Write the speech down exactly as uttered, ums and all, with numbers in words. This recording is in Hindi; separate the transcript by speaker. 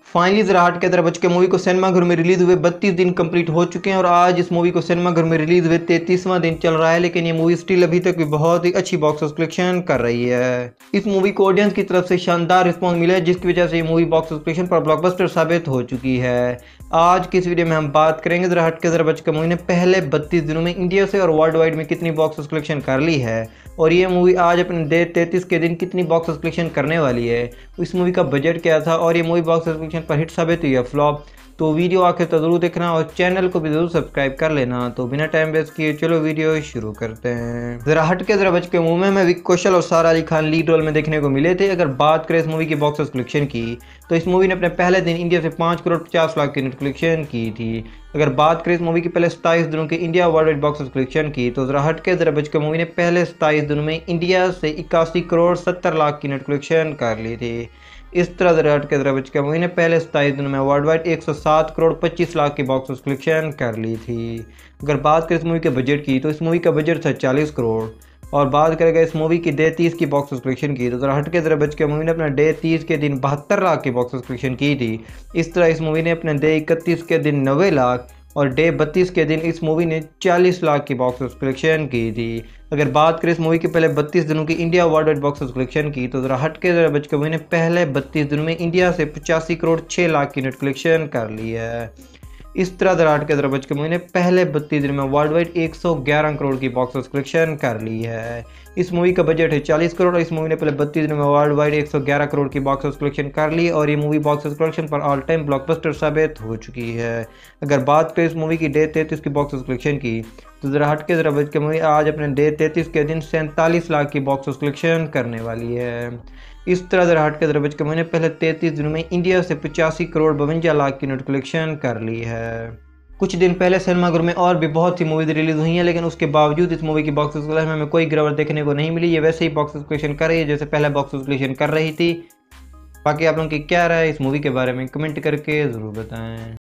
Speaker 1: फाइनली जरा हट के तरह बच के मूवी को सिनेमा घर में रिलीज हुए बत्तीस दिन कंप्लीट हो चुके हैं और आज इस मूवी को सिनेमा घर में रिलीज हुए तैंतीसवां दिन चल रहा है, लेकिन ये मूवी स्टिल अभी तक भी बहुत ही अच्छी बॉक्स ऑफिस कलेक्शन कर रही है। इस मूवी को ऑडियंस की तरफ से शानदार रिस्पॉन्स मिला है, जिसकी वजह से ये मूवी बॉक्स ऑफिस कलेक्शन पर ब्लॉकबस्टर साबित हो चुकी है। आज की इस वीडियो में हम बात करेंगे जरा हट के जरा बच के मूवी ने पहले बत्तीस दिनों में इंडिया से और वर्ल्ड वाइड में कितनी बॉक्स ऑफिस कलेक्शन कर ली है और ये मूवी आज अपने डे तैंतीस के दिन कितनी बॉक्स ऑफिस कलेक्शन करने वाली है, इस मूवी का बजट क्या था और ये मूवी बॉक्स ऑफिस कलेक्शन पर हिट साबित हुई या फ्लॉप। तो वीडियो आखिर तक जरूर देखना और चैनल को भी जरूर सब्सक्राइब कर लेना। तो बिना टाइम वेस्ट किए चलो वीडियो शुरू करते हैं। जरा हट के जरा बच के मूवी में हमें विक्की कौशल और सारा अली खान लीड रोल में देखने को मिले थे। अगर बात करें इस मूवी की बॉक्स ऑफिस कलेक्शन की तो इस मूवी ने अपने पहले दिन इंडिया से पाँच करोड़ पचास लाख की नेट कलेक्शन की थी। अगर बात करें इस मूवी की पहले सताईस दिनों की India worldwide box office collection की तो जरा हट के जरा बच के मूवी ने पहले सताईस दिनों में इंडिया से इक्यासी करोड़ सत्तर लाख की नेट कलेक्शन कर ली थी। इस तरह जरा हट के जरा बच के मूवी ने पहले सताईस दिनों में वर्ल्ड वाइड एक सौ सात करोड़ पच्चीस लाख की बॉक्स ऑफिस कलेक्शन कर ली थी। अगर बात करें इस मूवी के बजट की तो इस मूवी का बजट था चालीस करोड़ और बात करेगा इस मूवी की डे तीस की बॉक्स ऑफिस कलेक्शन की तो जरा हट के जरा बच के मूवी ने अपने डे तीस के दिन बहत्तर लाख की बॉक्स ऑफिस कलेक्शन की थी। इस तरह इस मूवी ने अपने डे इकतीस के दिन नब्बे लाख और डे बत्तीस के दिन इस मूवी ने चालीस लाख की बॉक्स ऑफिस कलेक्शन की थी। अगर बात करें इस मूवी के पहले बत्तीस दिनों की India worldwide box office collection की तो जरा हट के जरा बच के मूवी ने पहले बत्तीस दिनों में इंडिया से पचासी करोड़ छः लाख की नेट कलेक्शन कर ली है। इस तरह जरा हट के जरा बच के मूवी ने पहले बत्तीस दिनों में वर्ल्ड वाइड एक सौ ग्यारह करोड़ की बॉक्स ऑफिस कलेक्शन कर ली है। इस मूवी का बजट है चालीस करोड़ और इस मूवी ने पहले बत्तीस दिनों में वर्ल्ड वाइड एक सौ ग्यारह करोड़ की बॉक्स ऑफिस कलेक्शन कर ली और ये मूवी बॉक्स ऑफिस कलेक्शन पर ऑल टाइम ब्लॉकबस्टर साबित हो चुकी है। अगर बात करें इस मूवी की डे तैंतीस की बॉक्स ऑफिस कलेक्शन की तो जरा हट के जरा बच के मूवी आज अपने डे तैंतीस के दिन सैंतालीस लाख की बॉक्स ऑफिस कलेक्शन करने वाली है। इस तरह जरा हट के जरा बच के मूवी ने पहले तैंतीस दिनों में इंडिया से पचासी करोड़ बवंजा लाख की नेट कलेक्शन कर ली है। कुछ दिन पहले सिनेमाघर में और भी बहुत सी मूवीज रिलीज हुई हैं, लेकिन उसके बावजूद इस मूवी की बॉक्स ऑफिस कलेक्शन में हमें कोई गिरावट देखने को नहीं मिली। ये वैसे ही बॉक्स ऑफिस कलेक्शन कर रही है जैसे पहले बॉक्स ऑफिस कलेक्शन कर रही थी। बाकी आप लोगों की क्या राय है इस मूवी के बारे में कमेंट करके ज़रूर बताएं।